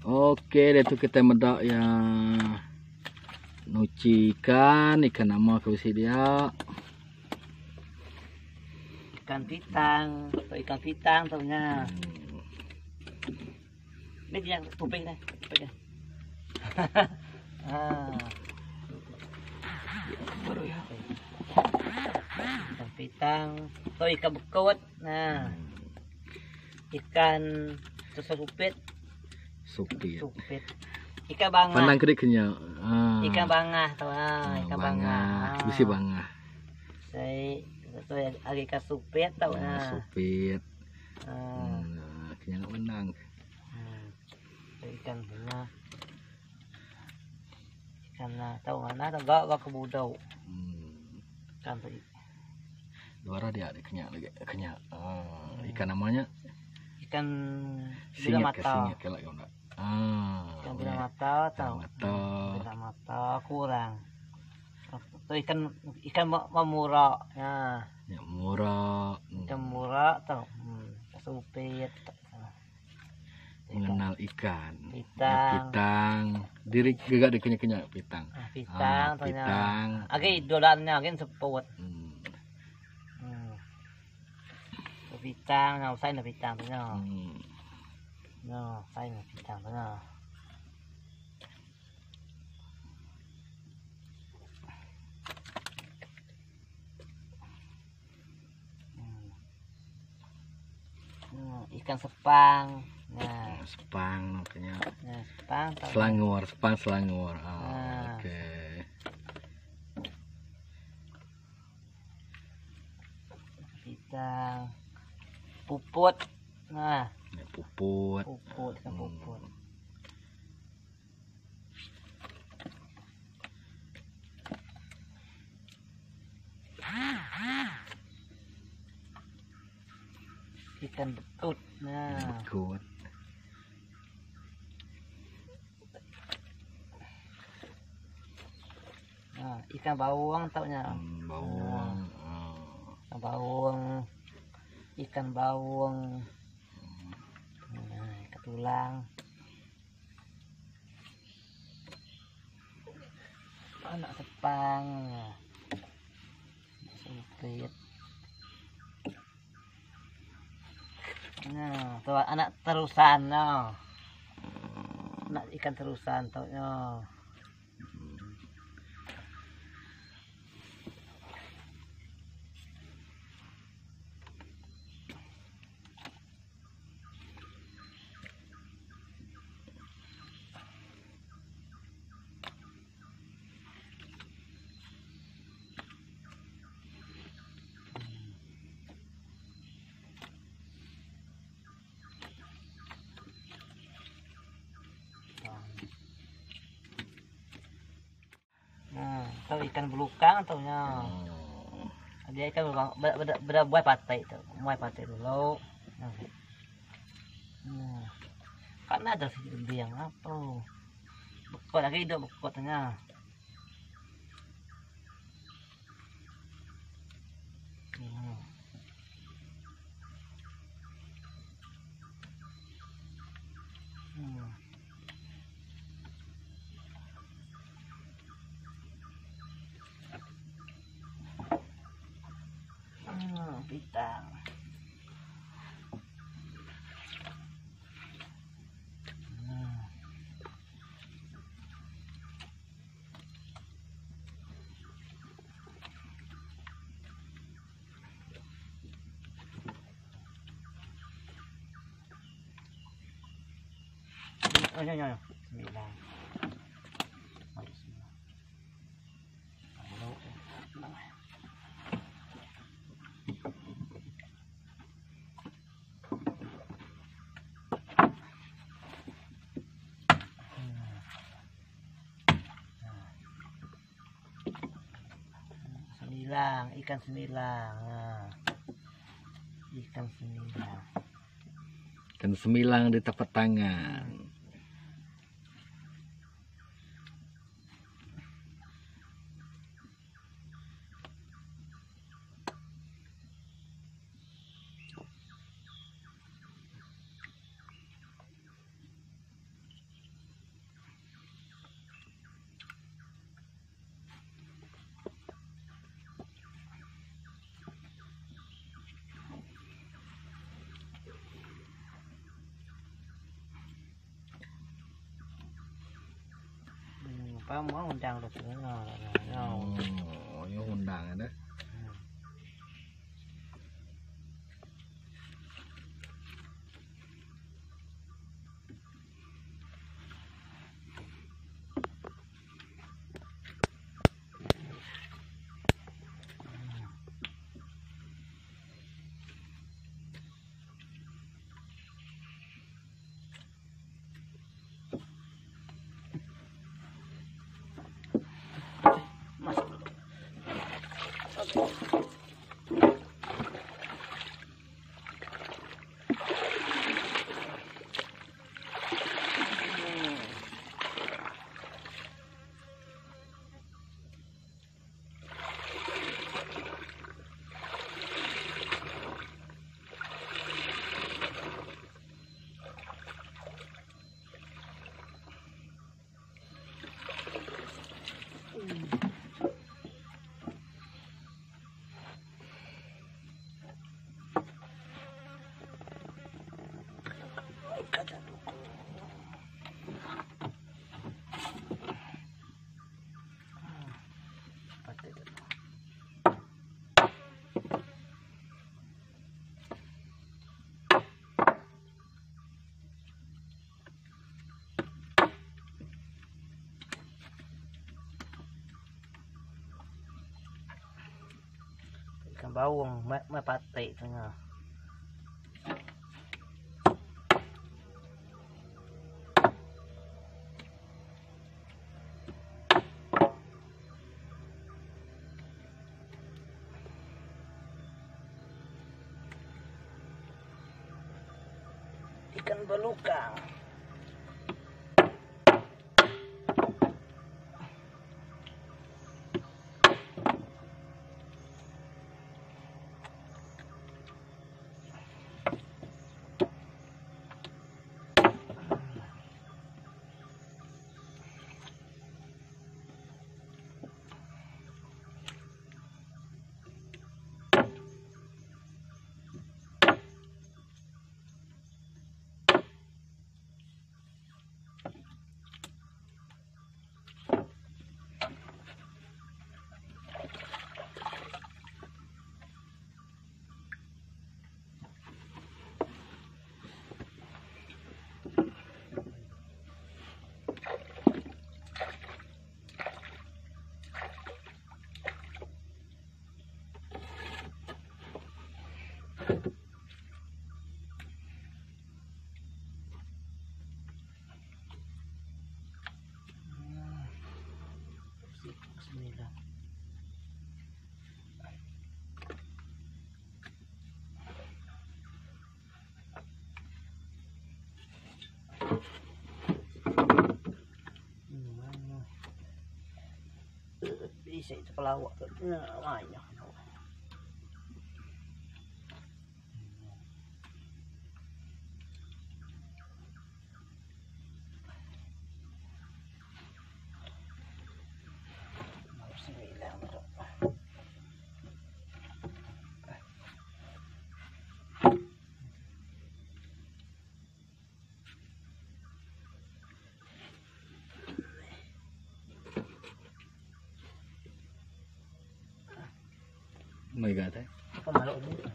Oke, itu kita medak ya nuci ikan nama ke dia. Ikan pitang, atau ikan pitang taunya. Ini yang kuping nih, kuping. Baru ya. Ikan pitang, atau ikan bekut. Nah, ikan supit. Supit. Ikan bangah. Pandang gede kenya. Ikan bangah tau ikan bangah. Bisi bangah. Saya itu ada ikan supit tau Supit. Kenya nggak menang. Ikan mana? Ikan tahu mana? Gak kebudau. Ikan tadi. Luar dia ada kenya lagi. Kenya. Ikan namanya? Ikan bila mata. Ikan bila mata tahu. Bila mata kurang. Itu ikan mamura. Nah. Ya murah. Ikan murah tahu. Supit. Mengenal ikan. Pitang. Diri gak di kenya pitang. Pitang. Agi dolannya agi seput. Pitang, nào xay là pitang thế nào? Xay là pitang thế nào? Ikan sepang. Nah, sepang namanya. Sepang. Selangur. Oke. Pitang. Puput. Nah, puput. Ikan puput. Ikan bekut. Nah, bekut. Nah, ikan bawang taunya. Bawang. Ikan bawang. Nah, ikan tulang. Anak sepang. Supit. Nah, tuh anak terusan. No. Anak ikan terusan taunya. Tahu ikan belukang taunya. Dia ikan belukang berbuat patai itu, muai patai dulu. Karena ada sih biang apa? Bekot lagi hidup bekotnya. Pitang. Bismillah. Ikan semilang. Nah. Ikan semilang. Ikan semilang di tapak tangan. mau undang được nó. Yang undang ada. Ikan bawang, mai pate tengah. Ikan belukang. Bismillah. Bisa itu pelawak tuh. Banyak. Mày gà thế. Có mà lộn đấy.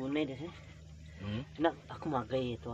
bunyi deh sih. Hmm. Nak aku magai itu.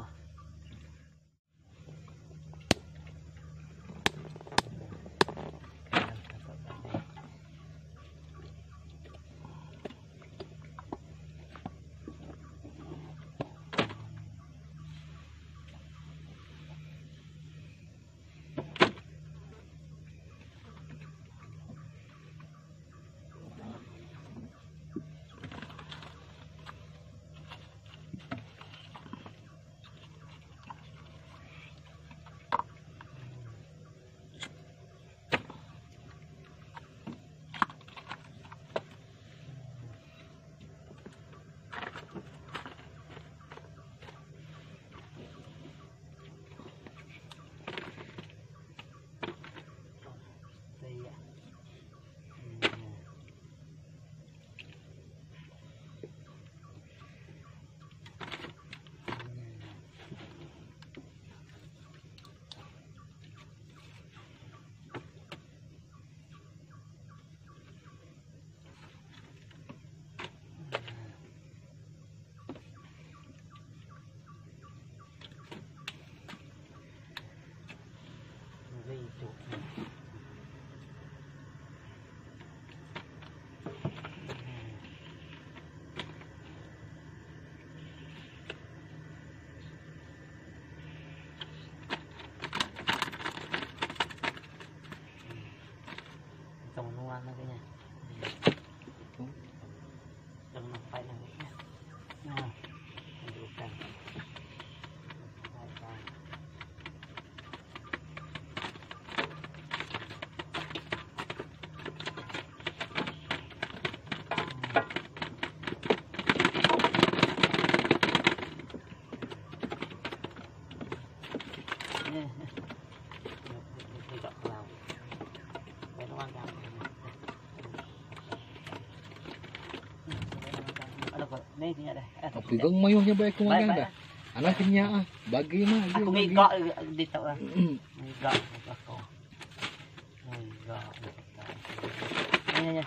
Itu. Nuan lagi. Jangan nampak lagi. Nah, tunjukkan. Pegang mayuhnya baik aku makan dah. Anak kenyang ah. Bagi mah dia. Aku bagi. migak di tak lah. Migak aku. Migak. Ya.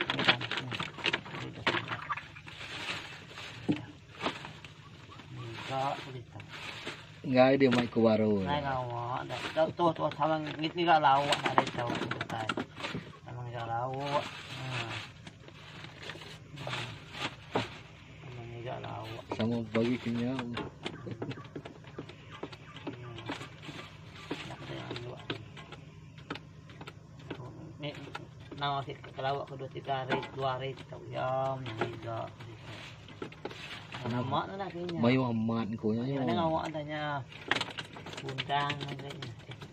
Migak di tak. Enggak dia mai ke warung. Nai lawak. Tuh salang migak lawak ada di tahu. Salang migak lawak. Migak lawak. Sama bagi kenyang. Nah, si kelawak kedua 3 hari 2 hari tak jam yang juga. Nama tu nak kena. Mayu amat ko nya. Ada awak tanya undang katanya.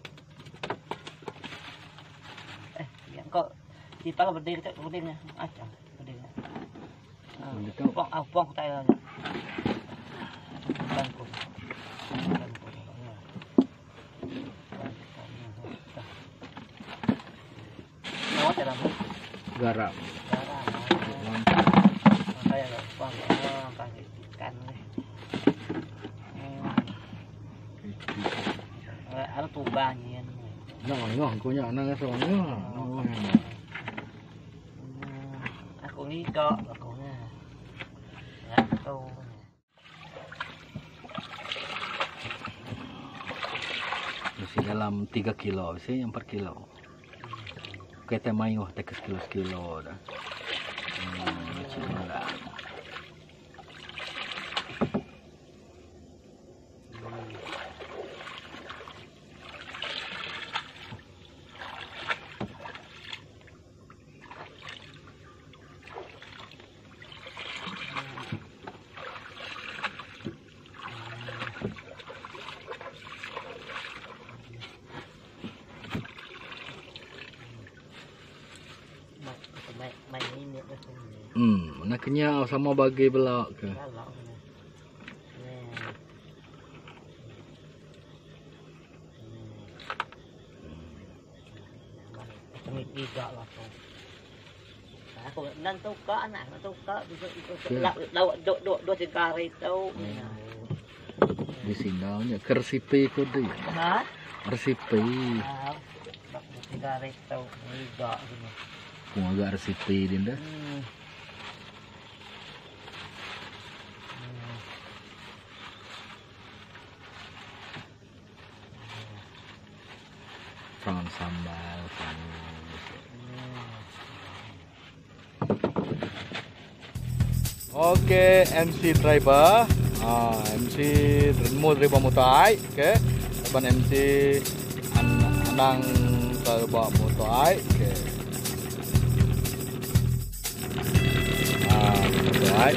Yang kau di pala berdiri tak berdirinya. Acam berdirinya. Puang tak ada. Bangku. Garam. Kayak puang pakai ikan nih. Ada tubanya. Nah, ko nya nang soalnya. Aku ngikok aku nya. Ya, tahu. Masih dalam 3 kilo, sih yang per kilo. Kita mayu tak sekilo dah. Macam lah. Nak kenyang sama bagi belak ke. Tidak lah kau. Aku dan tukar anak tukar itu dua 3 hari tahu. Di sini nya kersipi ko di. Ha? Kersipi. 3 hari tahu tidak gini. Kung agak resipi din dah. Jangan sambal. Oke, MC driver. MC driver motor. Oke. Depan MC anang driver motor. Oke. Motor.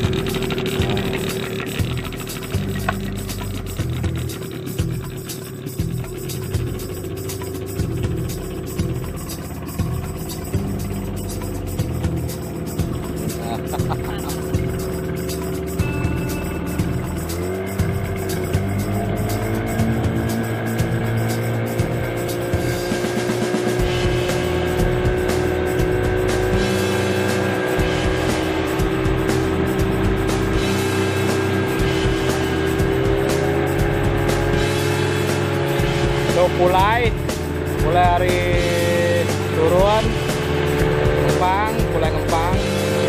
mulai hari turun ngempang, mulai ngempang.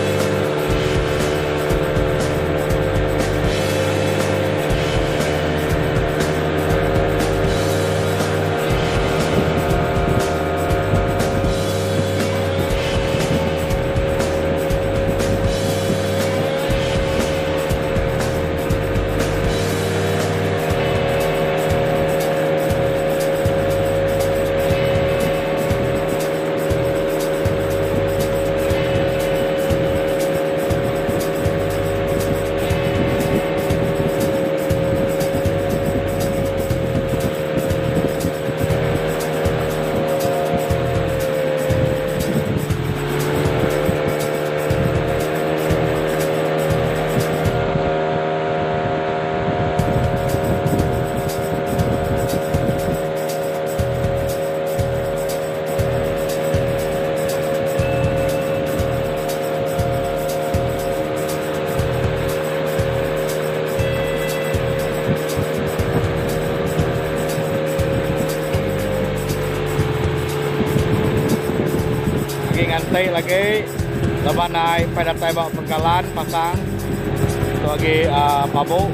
Ngantay lagi laban ay pada tayo penggalan pasang itu lagi pabuk.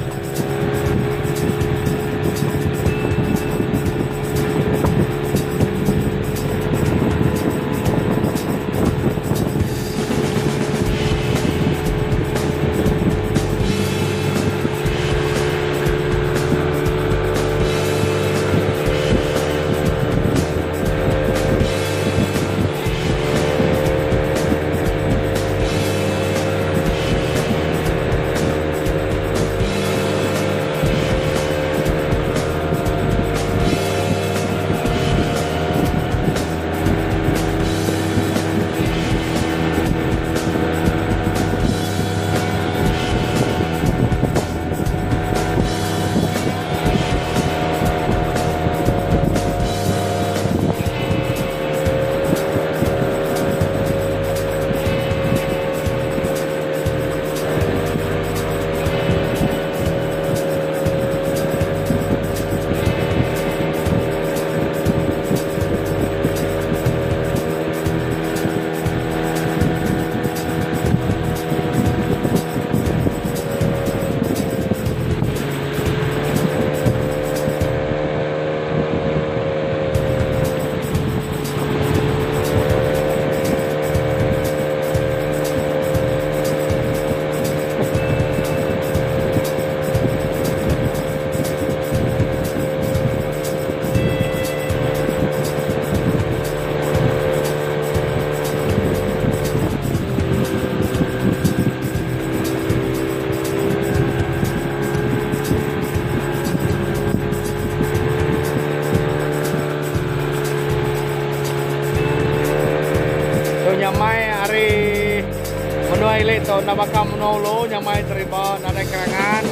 Nyamai hari menuai leto nabakam menolo nyamai terima ada kerangan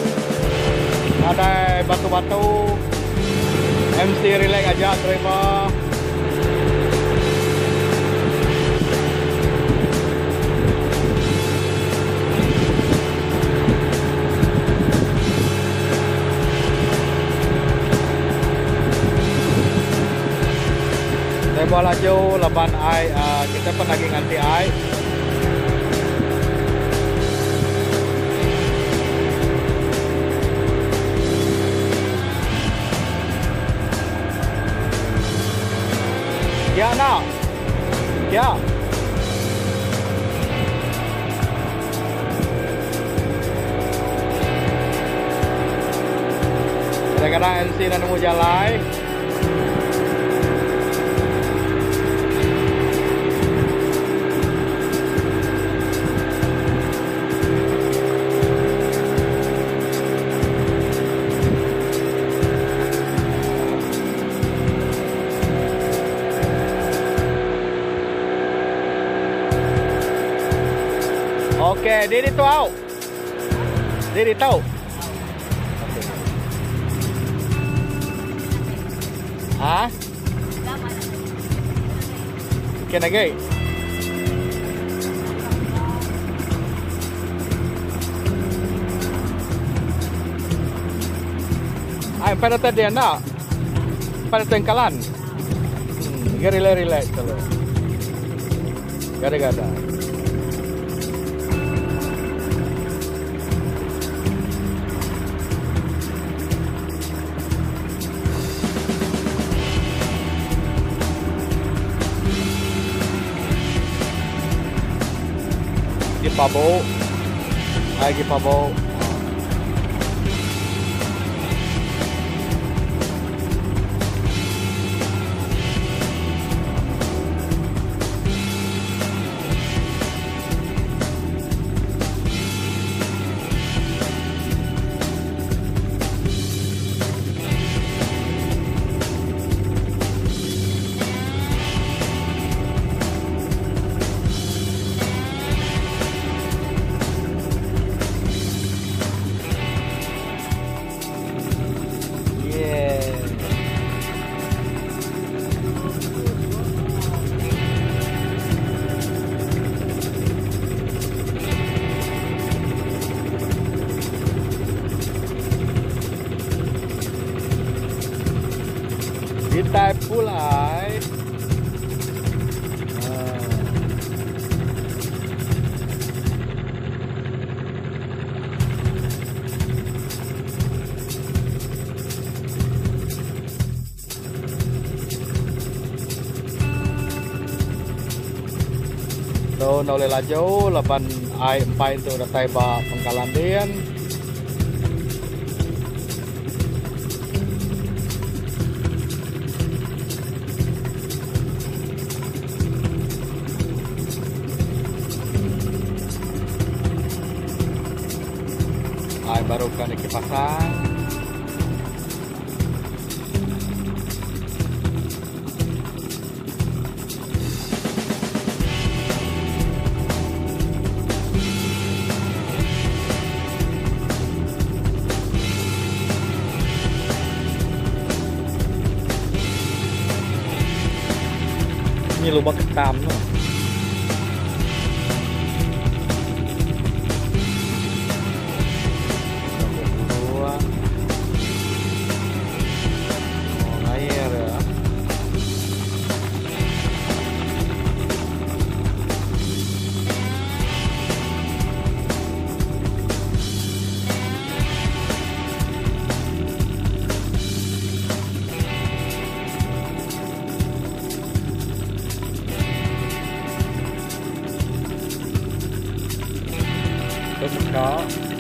ada batu-batu MC relax aja terima bola jauh laban ai kita pun lagi nganti ai Ya nak. Ya. Kadang-kadang NC dah nemu jalan. Okay, Didi tahu. Didi tahu. Hah? Ikan lagi. Ay, pada tadi nak. Pada tengkalan. Relax kalau. Gada-gada. Pabo, lagi pabo. Kita pulai. So, na ulit jauh, laban ay empat itu udah taiba Pangkalandian. Ay, baru kan dipasang. Ini lubang ketam no. Có